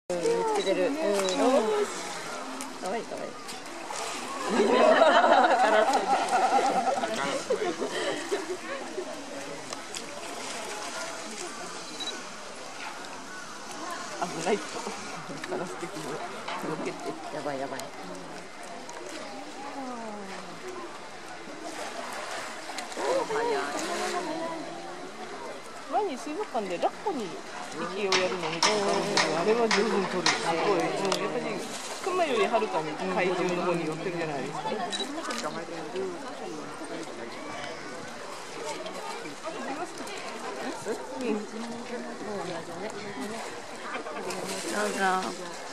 見つけてる。かわいいかわいい。危ないと。ガラス的にロケット。やばいやばい。前に水族館でラッコに息をやるのを見たことあるんだけど、あれは十分取る。すごい。やっぱりクマよりはるかに怪獣の方に寄ってるじゃないですか。どうぞ。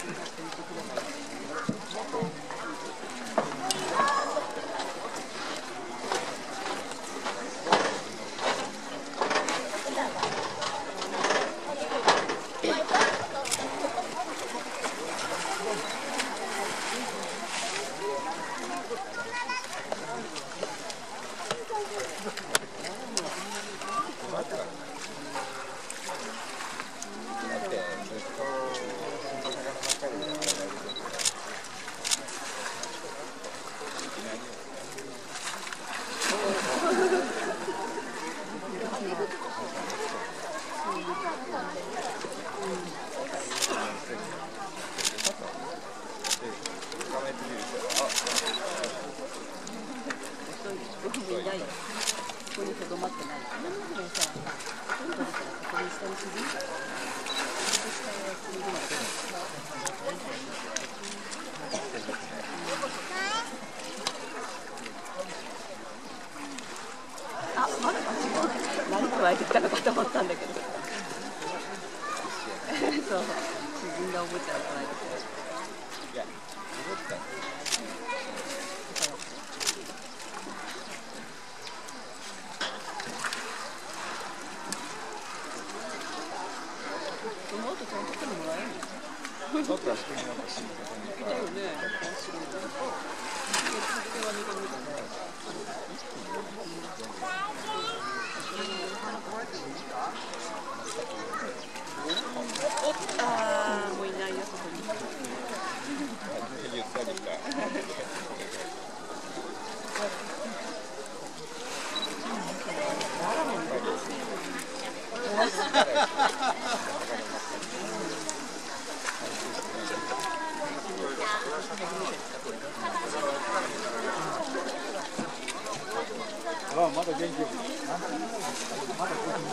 ここにとどまってない。あ、まだ何加えてきたのかと思ったんだけど。そう、自分がおもちゃを加えてきた。いや、思った。この後ちゃんと来てもらえるの？だったらしてもらったし、だよね。ああ、もういないよ、そこに。ゆったりか。あ、まだ元気。まだ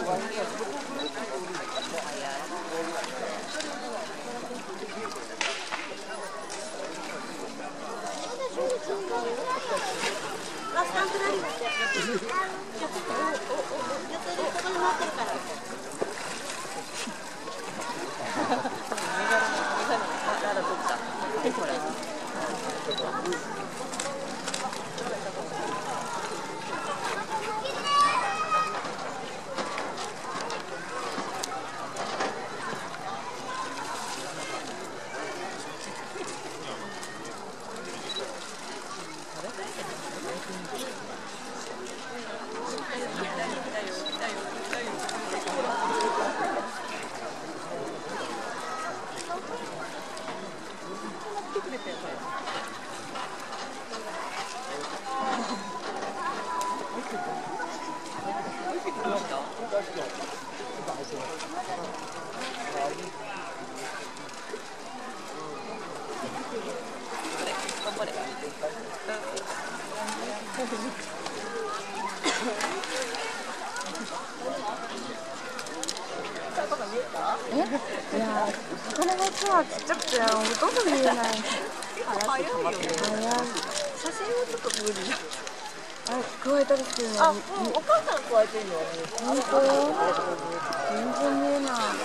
いやー、この子はちっちゃくてほとんど見えない。早いよね。写真はちょっと無理だ。加えたりしてるの。あ、お母さん加えてるの。本当？全然見えない。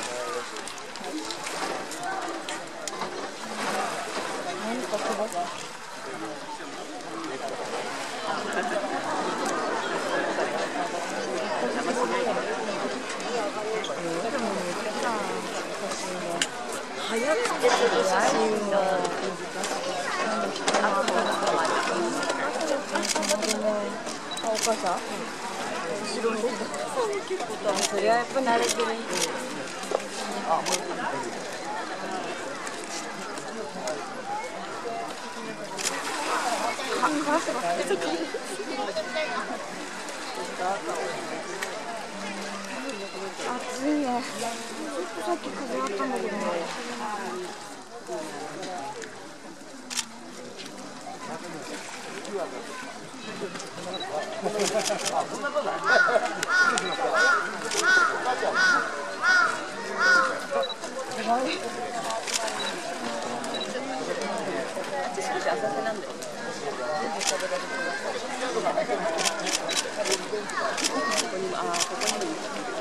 何か飛ばす。流行ってる写真がお母さん後ろにそれはやっぱ慣れてる。 カラスが暑いね。さっき風あったんだけどね。少し浅瀬なんだよ。ここにも、ここにも。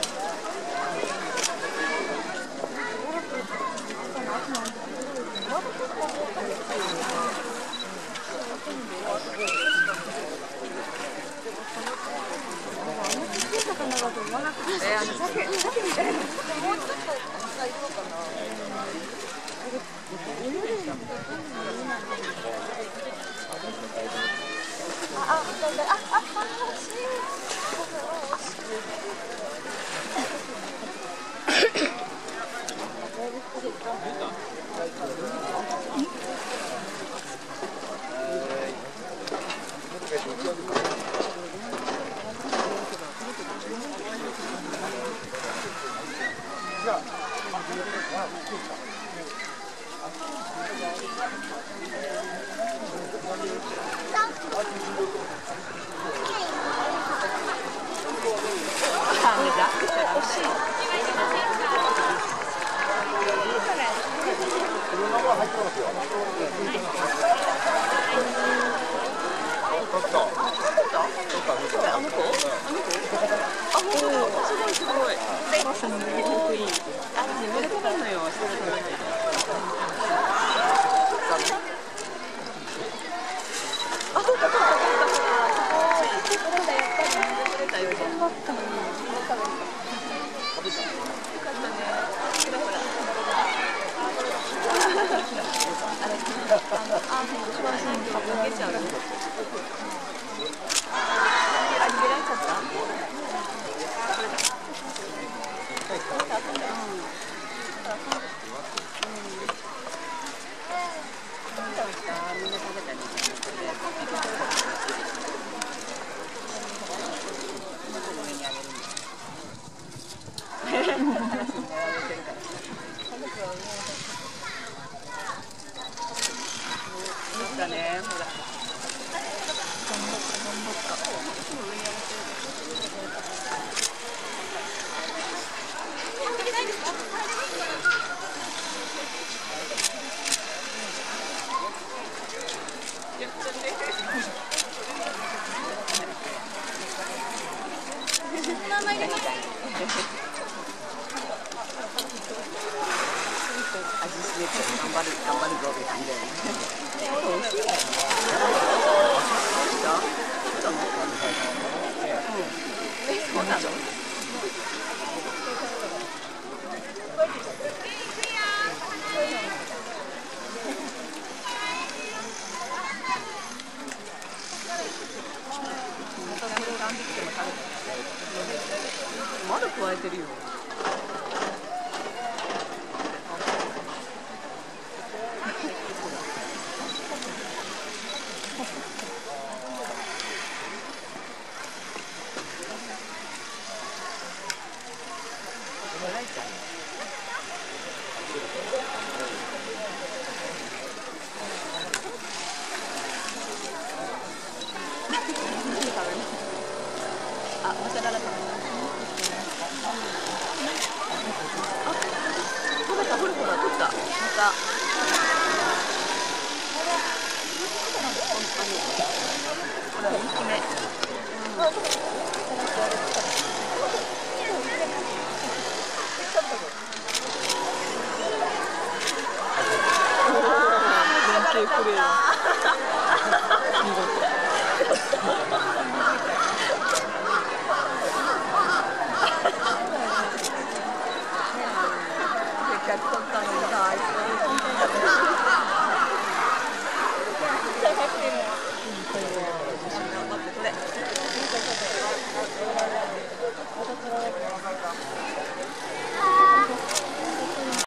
鮭みたいな。もうちょっといるのかな。まだ加えてるよ。 Thank you.